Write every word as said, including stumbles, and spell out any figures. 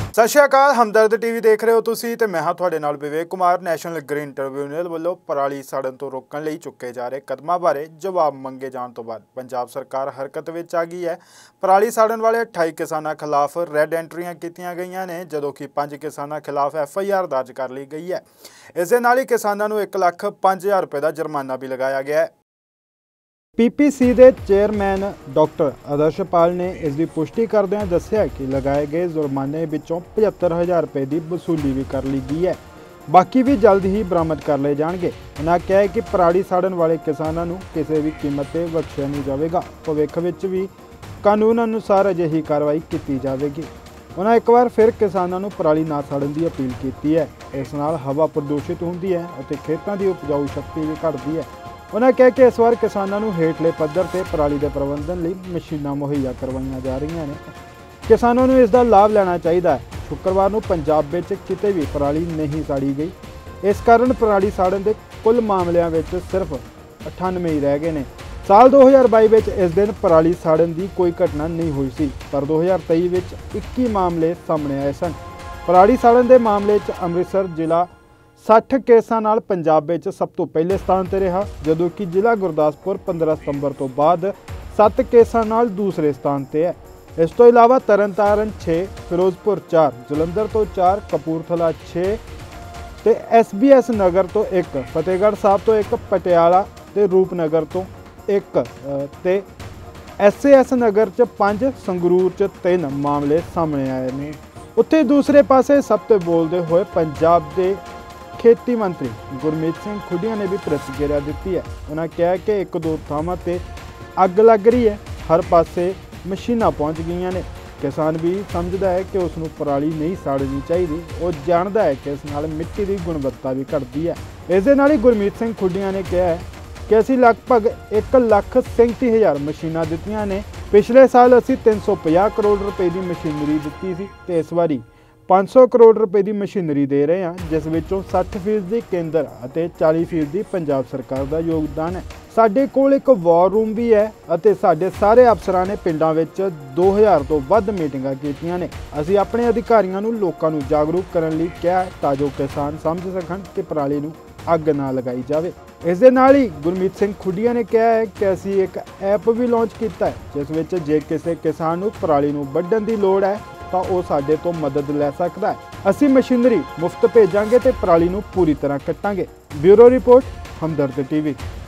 सत श्री अकाल हमदर्द टीवी देख रहे हो तुसी ते मैं हाँ तुहाडे नाल Vivek Kumar. National green tribunal वालों पराली साड़न तो रोकण लई चुके जा रहे कदमां बारे जवाब मंगे जाण तो बाद पंजाब सरकार हरकत विच आ गई है। पराली साड़न वाले अठाई किसानां खिलाफ रैड एंट्रियां कीतियां गईयां ने, जदों कि पांच किसानां खिलाफ एफ आई आर दर्ज कर ली गई है। इस दे नाल ही किसानां नूं एक लख पांच हज़ार रुपए का जुर्माना भी लगाया गया है। पी पी सी के चेयरमैन डॉक्टर आदर्शपाल ने इसकी पुष्टि करदे दस्सिया कि लगाए गए जुर्माने विचों पचहत्तर हज़ार रुपए की वसूली भी कर ली गई है, बाकी भी जल्द ही बरामद कर ले जाएंगे। उन्होंने कहा कि पराली साड़न वाले किसानों को किसी भी कीमत पर बख्शिया नहीं जाएगा। भविख विच भी कानून अनुसार अजिही कार्रवाई की जाएगी। उन्होंने एक बार फिर किसानों को पराली ना साड़न की अपील की है। इस नाल हवा प्रदूषित होती है और खेतों की उपजाऊ शक्ति भी घटती है। उन्होंने कहा कि इस बार किसानों को हेठले पद्धर से पराली के प्रबंधन लिए मशीनां मुहैया करवाई जा रही हैं। किसानों को इसका लाभ लेना चाहिए। शुक्रवार को पंजाब में किते भी पराली नहीं साड़ी गई, इस कारण पराली साड़न के कुल मामलों में सिर्फ अठानवे ही रह गए हैं। साल दो हज़ार बाई में इस दिन पराली साड़न की कोई घटना नहीं हुई सी, पर दो हज़ार तेई में इक्की मामले सामने आए सन। पराली साड़न के मामले अमृतसर जिला साठ केसां नाल पंजाब में सब तो पहले स्थान पर रहा, जदों कि जिला गुरदासपुर पंद्रह सितंबर तो बाद सत्त केसां नाल दूसरे स्थान पर है। इस तो इलावा तरनतारन छे, फिरोजपुर चार, जलंधर तो चार, कपूरथला छे ते एस बी एस नगर तो एक, फतेहगढ़ साहब तो एक, पटियाला ते रूपनगर तो एक ते एस ए एस नगर च पंज, संगरूर च तीन मामले सामने आए ने। उत्थे दूसरे पासे सब तो बोलते हुए पंजाब के खेती मंत्री गुरमीत सिंह खुडिया ने भी प्रतिक्रिया दी है। उन्होंने कहा कि एक दो थावां ते अग लग रही है, हर पासे मशीनां पहुँच गई ने। किसान भी समझदा है कि उसनूं पराली नहीं साड़नी चाहिए। वो जानता है कि इस नाल मिट्टी की गुणवत्ता भी घटती है। इस दे नाल ही गुरमीत सिंह खुडिया ने कहा है कि असीं लगभग एक लख सैंती हज़ार मशीनां दित्तियां ने। पिछले साल असीं तीन सौ पचास करोड़ रुपए की मशीनरी दित्ती सी ते इस वारी पाँच सौ करोड़ रुपए की मशीनरी दे रहे हैं, जिस विचों साठ फीसदी केंद्र और चालीस फीसदी पंजाब सरकार का योगदान है। साडे कोल एक वॉर रूम भी है और साडे सारे अफसरां ने पिंडां विच दो हज़ार तो वध मीटिंगां कीतियां ने। असीं अपने अधिकारियों नूं लोकां नूं जागरूक करन लई कहा तां जो किसान समझ सकन कि पराली नूं अग ना लगाई जाए। इस दे नाल ही गुरमीत सिंह खुडिया ने कहा है कि असीं एक ऐप भी लॉन्च किया है, जिस विच जे किसी किसान नूं पराली नूं वड्ढण दी लोड़ है तो वह साडे तो मदद लै सकता है। असीं मशीनरी मुफ्त भेजांगे ते पराली नूं पूरी तरह कट्टांगे। Bureau report Hamdard TV.